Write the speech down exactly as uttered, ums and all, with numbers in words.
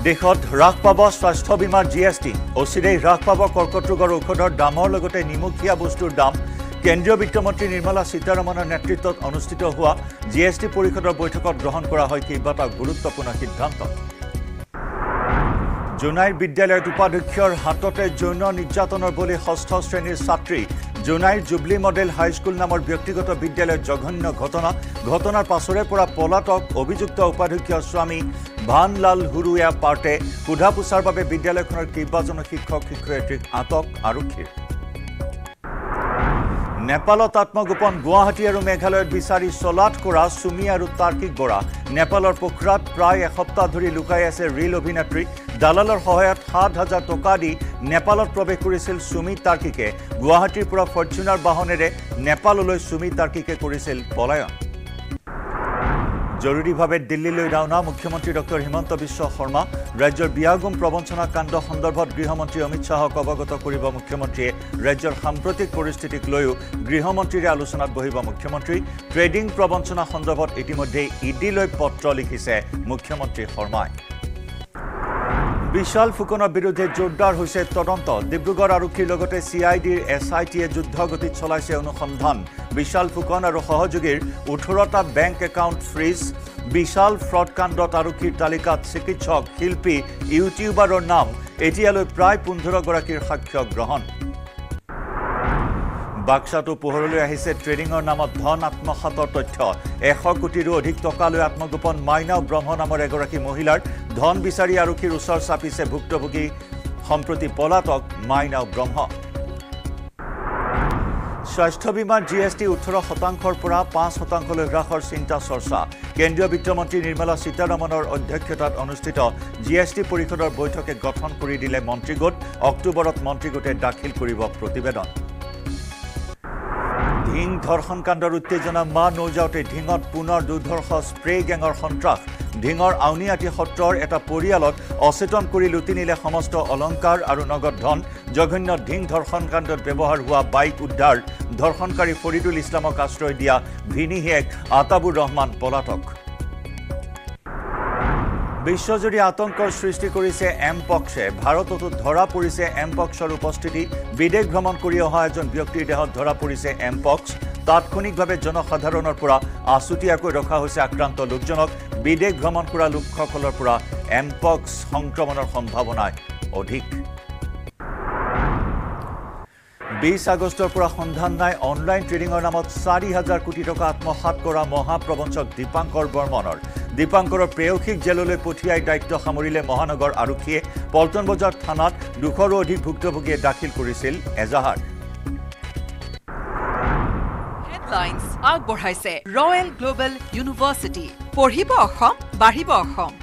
দেশত হ্ৰাস পাব স্বাস্থ্য বীমাৰ জি এছ টি অচিৰেই হ্ৰাস পাব কৰ্কট ৰোগৰ ঔষধৰ দামৰ লগতে নিমখীয়া বস্তুৰ দাম কেন্দ্ৰীয় বিত্তমন্ত্ৰী নিৰ্মলা সীতাৰমণৰ নেতৃত্বত অনুষ্ঠিত হোৱা জি এছ টি পৰিষদৰ বৈঠকত গ্ৰহণ কৰা হয় কেইবাটাও গুৰুত্বপূৰ্ণ সিদ্ধান্ত জোনাইৰ বিদ্যালয়ত উপাধ্যক্ষৰ হাততে যৌন নিৰ্যাতনৰ বলি ষষ্ঠ শ্ৰেণীৰ ছাত্ৰী জোনাইৰ জুবলি মডেল হাইস্কুল নামৰ ব্যক্তিগত বিদ্যালয়ত জঘন্য ঘটনা ঘটনাৰ পাছৰে পৰা পলাতক অভিযুক্ত উপাধ্যক্ষৰ স্বামী ভানলাল হুৰুয়া পাৰ্টে সোধা পোছাৰ বাবে বিদ্যালয়খনৰ কেইবাজন শিক্ষক শিক্ষয়িত্ৰীক আটক আৰক্ষীৰ নেপালত আত্মগোপন গুৱাহাটী আৰু মেঘালয়ত বিচাৰি চলাত কৰা সুমি আৰু তাৰ্কিক বৰা নেপালৰ পোখৰাত প্ৰায় এসপ্তাহ ধৰি লুকাই আছে ৰিল অভিনেত্ৰী দালালৰ সহায়ত সাত হাজাৰ টকা দি নেপালত প্ৰৱেশ কৰিছিল সুমি তাৰ্কিকে গুৱাহাটীৰ পৰা ফৰ্চুনাৰ বাহনেৰে নেপাললৈ সুমি তাৰ্কিকে কৰিছিল পলায়ন জৰুৰীভাৱে দিল্লীলৈ ৰাওনা মুখ্যমন্ত্ৰী ডক্টৰ হিমন্ত বিশ্ব শৰ্মা ৰাজ্যৰ বিয়াগুম প্ৰবঞ্চনা কাণ্ড সন্দৰ্ভত গৃহমন্ত্ৰী অমিত শাহক অৱগত কৰিব মুখ্যমন্ত্ৰীয়ে ৰাজ্যৰ সাম্প্ৰতিক পৰিস্থিতিক লৈও গৃহমন্ত্ৰীৰে আলোচনাত বহিব মুখ্যমন্ত্ৰী ট্ৰেডিং প্ৰবঞ্চনা সন্দৰ্ভত ইতিমধ্যে ইডিলৈ পত্ৰ লিখিছে মুখ্যমন্ত্ৰী শৰ্মাই বিশাল ফুকনৰ বিৰুদ্ধে জোৰদাৰ হৈছে তদন্ত ডিব্ৰুগড় আৰক্ষীৰ লগতে চি আই ডিৰ এছ আই টিয়ে যুদ্ধগতিত চলাইছে অনুসন্ধান বিশাল ফুকন আৰু সহযোগীৰ ওঠৰটা বেংক একাউণ্ট ফ্ৰিজ বিশাল ফ্ৰড কাণ্ডত আৰক্ষীৰ তালিকাত চিকিৎসক শিল্পী ইউটিউবাৰৰ নাম এতিয়ালৈ প্ৰায় পোন্ধৰ গৰাকীৰ সাক্ষ্য গ্ৰহণ বাক্সাটো পোহৰলৈ আহিছে ট্ৰেডিঙৰ নামত ধন আত্মসাতৰ তথ্য এশ কোটিৰো অধিক টকালৈ আত্মগোপন মাইনাও ব্ৰহ্ম নামৰ এগৰাকী মহিলাৰ ধন বিচাৰি আৰক্ষীৰ ওচৰ চাপিছে ভুক্তভোগী সম্প্ৰতি পলাতক মাইনাও ব্ৰহ্ম স্বাস্থ্য বীমাৰ জি এছ টি ওঠৰ শতাংশৰ পৰা পাঁচ শতাংশলৈ হ্ৰাসৰ চিন্তা চৰ্চা কেন্দ্ৰীয় বিত্তমন্ত্ৰী নিৰ্মলা সীতাৰমণৰ অধ্যক্ষতাত অনুষ্ঠিত জি এছ টি পৰিষদৰ বৈঠকে গঠন কৰি দিলে মন্ত্ৰীগোট অক্টোবৰত মন্ত্ৰীগোটে দাখিল কৰিব প্ৰতিবেদন ধিং ধৰ্ষণ কাণ্ডৰ উত্তেজনা মা নৌজাওতে ধিঙত পুনৰ দুৰ্ধৰ্ষ স্প্ৰে গেঙৰ সন্ত্ৰাস ধিঙৰ আউনিয়াটি সত্ৰৰ এটা পৰিয়ালত অচেতন কৰি লুটি নিলে সমস্ত অলংকাৰ আৰু নগদ ধন জঘন্য ধিং ধৰ্ষণ কাণ্ডত ব্যৱহাৰ হোৱা বাইক উদ্ধাৰ ধৰ্ষণকাৰী ফৰিদুল ইছলামক আশ্ৰয় দিয়া ভিনিহিয়েক আতাবুৰ ৰহমান পলাতক বিশ্বজুৰি আতংকৰ সৃষ্টি কৰিছে এমপক্সে ভাৰততো ধৰা পৰিছে এমপক্সৰ উপস্থিতি বিদেশ ভ্ৰমণ কৰি অহা এজন ব্যক্তিৰ দেহত ধৰা পৰিছে এমপক্স তাৎক্ষণিকভাৱে জনসাধাৰণৰ পৰা আছুতীয়াকৈ ৰখা হৈছে আক্ৰান্ত লোকজনক বিদেশ ভ্ৰমণ কৰা লোকসকলৰ পৰা এমপক্স সংক্ৰমণৰ সম্ভাৱনা অধিক বিশ আগষ্টৰ পৰা সন্ধান নাই অনলাইন ট্ৰেডিঙৰ নামত চাৰি হাজাৰ কোটি টকা আত্মসাত কৰা মহাপ্ৰবঞ্চক দীপাংকৰ বৰ্মনৰ দীপাংকৰৰ প্ৰেয়সীক জেললৈ পঠিয়াই দায়িত্ব সামৰিলে মহানগৰ আৰক্ষীয়ে পল্টন বজাৰ থানাত দুশৰো অধিক ভুক্তভোগীয়ে দাখিল কৰিছিল এজাহাৰ হেডলাইন্স আগবঢ়াইছে ৰয়েল গ্লোবেল ইউনিভাৰ্চিটি পঢ়িব অসম বাঢ়িব অসম